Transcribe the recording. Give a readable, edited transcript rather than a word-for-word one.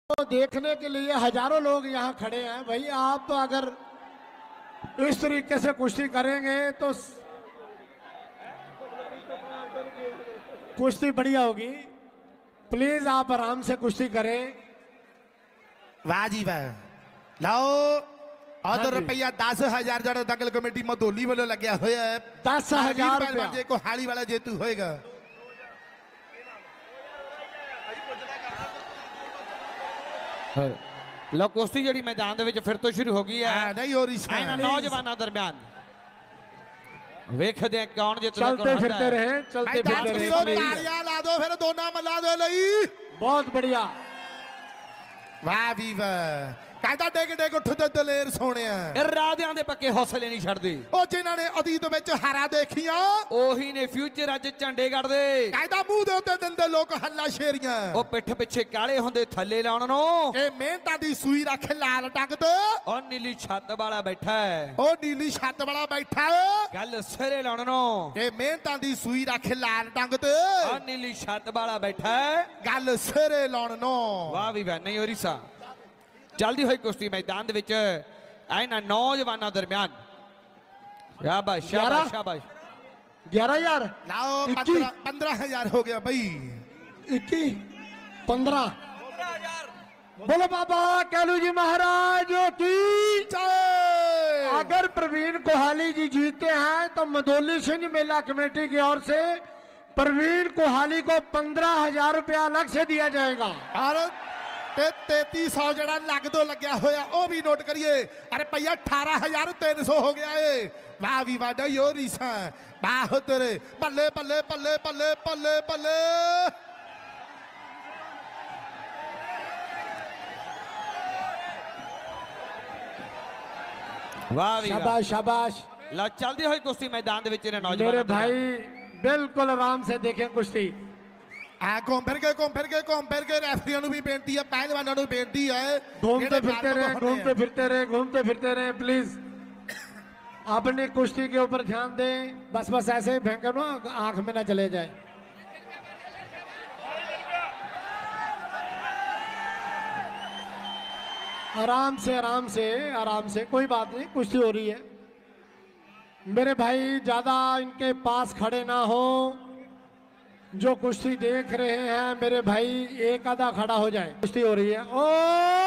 को देखने के लिए हजारों लोग यहाँ खड़े हैं। भाई आप अगर इस तरीके से कुश्ती करेंगे तो कुश्ती बढ़िया होगी। प्लीज आप आराम से कुश्ती करें। वाह जी वाह। लाओ और रुपया 10,000 जरा दंगल कमेटी मधोली वालों लग्या होया है। 10,000 रुपया को हाली वाला जेतू होएगा। लो कुश्ती जी मैदान दे फिर तो शुरू हो गई है। नहीं हो रही नौजवानों दरम्यान वेखदे कौन जितना चलते फिरते रहे, चलते फिरते रहे। तालियां ला दो फिर दोनों मिला दो लई। बहुत बढ़िया। वाह भी वाह। कहता डेग डेग उठदे दलेर सोने राधियां दे पक्के हौसले नहीं छड़दी। ओ जिन्हां ने अतीत विच हारा देखियां ओही ने फ्यूचर अज झंडेगढ़ दे। कहता मुंह दे उत्ते दिंदे लोक हल्ला शेरियां। ओ पिठ पिछे काले हुंदे थल्ले लाउण नो। ए मेहनतां दी सूई रख लाल टंग ते। ओ नीली छत वाला बैठा है। ओ नीली छत वाला बैठा है। गल सिरे लाउण नो। ए मेहनतां दी सूई रख लाल टंग ते। ओ नीली छत वाला बैठा है। गल सिरे लाउण नो। वाह भी वाह। नहीं हो रही सा चलती हुई कुश्ती मैदान इन्हां नौजवानों दरम्यान। शाबाश शाबाश शाबाश। 11,000 लाओ 15,000 हो गया भाई। 21 15 बोलो बाबा कैलू जी महाराज की जय। अगर प्रवीण कोहाली जी जीते हैं तो मधोली सिंह मेला कमेटी की ओर से प्रवीण कोहाली को 15,000 रुपया अलग से दिया जाएगा। और 3300 जरा लग दो लग्या होया ओ भी नोट करिए। अरे भैया 18,300 हो गया है। वाह भी वाह यो रीसा वाह तेरे बल्ले बल्ले बल्ले बल्ले बल्ले बल्ले। वाह भी शाबाश शाबाश। ला चलती हुई कुश्ती मैदान नौजवान मेरे भाई बिल्कुल आराम से देखें कुश्ती। घूम फिर के रेफरियों भी बेनती है, पहलवानों भी बेनती है। घूमते फिरते रहे, घूमते फिरते रहे, घूमते फिरते रहे। प्लीज अपनी कुश्ती के ऊपर ध्यान दें। बस बस ऐसे ही फेंको ना, आंख में ना चले जाए। आराम से आराम से आराम से, कोई बात नहीं, कुश्ती हो रही है। मेरे भाई ज्यादा इनके पास खड़े ना हो। जो कुश्ती देख रहे हैं मेरे भाई एक आधा खड़ा हो जाए। कुश्ती हो रही है। ओ